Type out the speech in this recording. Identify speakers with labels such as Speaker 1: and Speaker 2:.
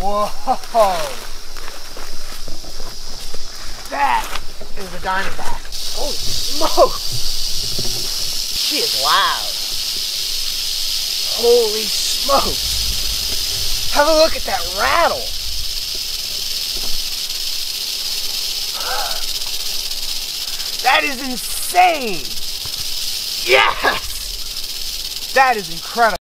Speaker 1: Whoa! That is a diamondback. Holy smokes! She is loud. Holy smokes! Have a look at that rattle. That is insane! Yes! That is incredible.